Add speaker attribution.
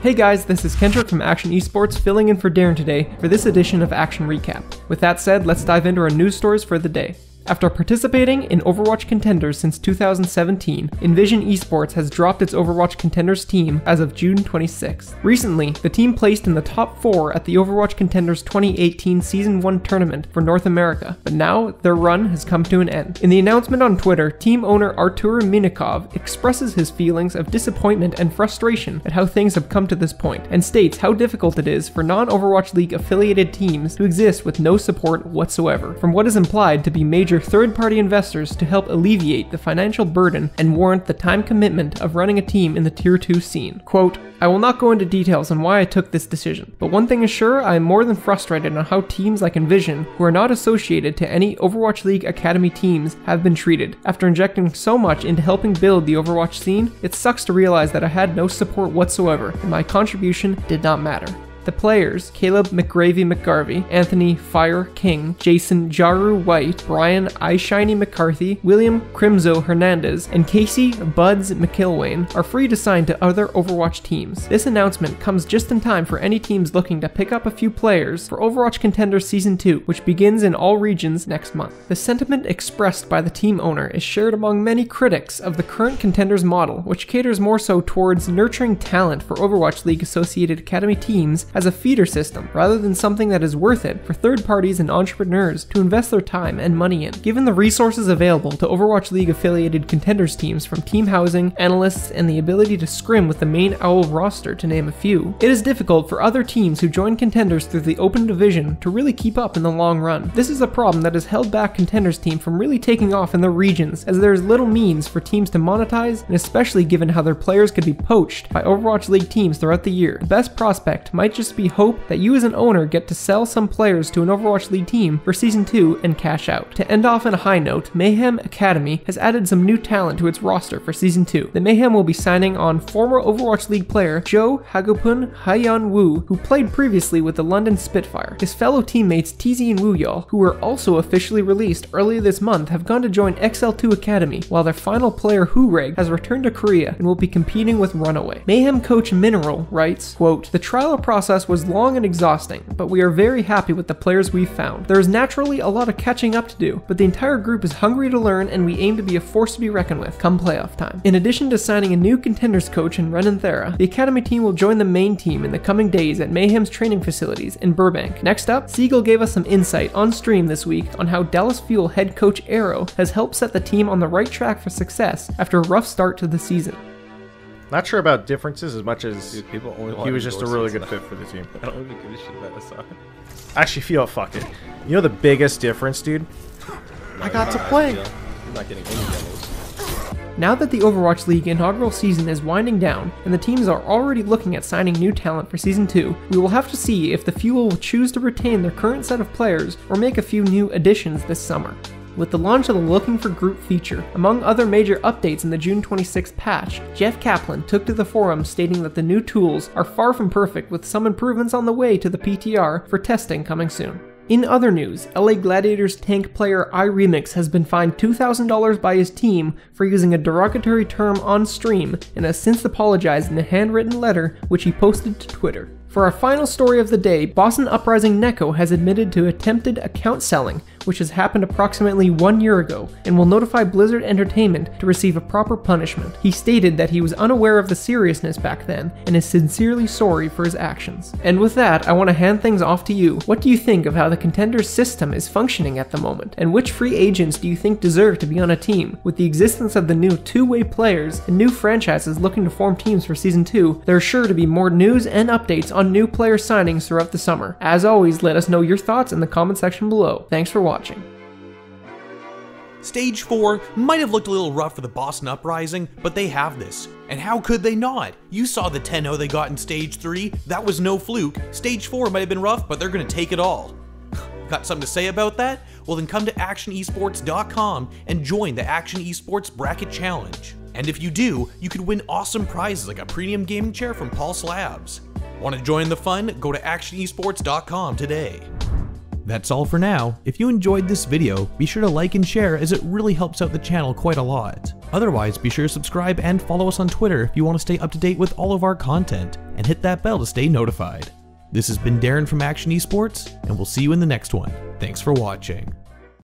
Speaker 1: Hey guys, this is Kendrick from Akshon Esports filling in for Darren today for this edition of Akshon Recap. With that said, let's dive into our news stories for the day. After participating in Overwatch Contenders since 2017, EnVision Esports has dropped its Overwatch Contenders team as of June 26th. Recently, the team placed in the top 4 at the Overwatch Contenders 2018 Season 1 tournament for North America, but now their run has come to an end. In the announcement on Twitter, team owner Artur Minikov expresses his feelings of disappointment and frustration at how things have come to this point, and states how difficult it is for non-Overwatch League affiliated teams to exist with no support whatsoever, from what is implied to be major third-party investors to help alleviate the financial burden and warrant the time commitment of running a team in the Tier 2 scene. Quote, I will not go into details on why I took this decision, but one thing is sure, I am more than frustrated on how teams like EnVision, who are not associated to any Overwatch League Academy teams, have been treated. After injecting so much into helping build the Overwatch scene, it sucks to realize that I had no support whatsoever, and my contribution did not matter. The players, Caleb McGravy McGarvey, Anthony Fire King, Jason Jaru White, Brian iShiny McCarthy, William Crimzo Hernandez, and Casey Buds McIlwain are free to sign to other Overwatch teams. This announcement comes just in time for any teams looking to pick up a few players for Overwatch Contenders Season 2, which begins in all regions next month. The sentiment expressed by the team owner is shared among many critics of the current Contenders model, which caters more so towards nurturing talent for Overwatch League associated academy teams as a feeder system, rather than something that is worth it for third parties and entrepreneurs to invest their time and money in. Given the resources available to Overwatch League affiliated Contenders teams from team housing, analysts, and the ability to scrim with the main OWL roster to name a few, it is difficult for other teams who join Contenders through the open division to really keep up in the long run. This is a problem that has held back Contenders team from really taking off in their regions, as there is little means for teams to monetize, and especially given how their players could be poached by Overwatch League teams throughout the year. The best prospect might just be hope that you as an owner get to sell some players to an Overwatch League team for Season 2 and cash out. To end off on a high note, Mayhem Academy has added some new talent to its roster for Season 2. The Mayhem will be signing on former Overwatch League player Joe Hagopeun Hyeon Woo, who played previously with the London Spitfire. His fellow teammates TZ and Wooyall, who were also officially released earlier this month, have gone to join XL2 Academy, while their final player Hooreg has returned to Korea and will be competing with Runaway. Mayhem coach Mineral writes, quote, the trial process was long and exhausting, but we are very happy with the players we've found. There is naturally a lot of catching up to do, but the entire group is hungry to learn and we aim to be a force to be reckoned with come playoff time. In addition to signing a new Contenders coach in Renan Thera, the Academy team will join the main team in the coming days at Mayhem's training facilities in Burbank. Next up, Seagull gave us some insight on stream this week on how Dallas Fuel head coach Aero has helped set the team on the right track for success after a rough start to the season.
Speaker 2: Not sure about differences as much as
Speaker 3: dude, people only
Speaker 2: he was just a really good fit for the team.
Speaker 3: I don't even give a shit about Asad.
Speaker 2: I actually feel fuck it. You know the biggest difference, dude? I got to play.
Speaker 3: I'm not getting any demos.
Speaker 1: Now that the Overwatch League inaugural season is winding down, and the teams are already looking at signing new talent for Season 2, we will have to see if the Fuel will choose to retain their current set of players or make a few new additions this summer. With the launch of the Looking for Group feature, among other major updates in the June 26th patch, Jeff Kaplan took to the forum stating that the new tools are far from perfect with some improvements on the way to the PTR for testing coming soon. In other news, LA Gladiators tank player Iremiix has been fined $2,000 by his team for using a derogatory term on stream and has since apologized in a handwritten letter which he posted to Twitter. For our final story of the day, Boston Uprising Neko has admitted to attempted account selling, which has happened approximately 1 year ago, and will notify Blizzard Entertainment to receive a proper punishment. He stated that he was unaware of the seriousness back then, and is sincerely sorry for his actions. And with that, I want to hand things off to you. What do you think of how the Contenders system is functioning at the moment? And which free agents do you think deserve to be on a team? With the existence of the new two-way players and new franchises looking to form teams for Season 2, there are sure to be more news and updates on new player signings throughout the summer. As always, let us know your thoughts in the comment section below. Thanks for watching.
Speaker 4: Stage 4 might have looked a little rough for the Boston Uprising, but they have this. And how could they not? You saw the 10-0 they got in Stage 3, that was no fluke. Stage 4 might have been rough, but they're gonna take it all. Got something to say about that? Well then come to AkshonEsports.com and join the Akshon Esports Bracket Challenge. And if you do, you could win awesome prizes like a premium gaming chair from PulsaLabz. Want to join the fun? Go to AkshonEsports.com today. That's all for now. If you enjoyed this video, be sure to like and share as it really helps out the channel quite a lot. Otherwise, be sure to subscribe and follow us on Twitter if you want to stay up to date with all of our content, and hit that bell to stay notified. This has been Darren from Akshon Esports, and we'll see you in the next one. Thanks for watching.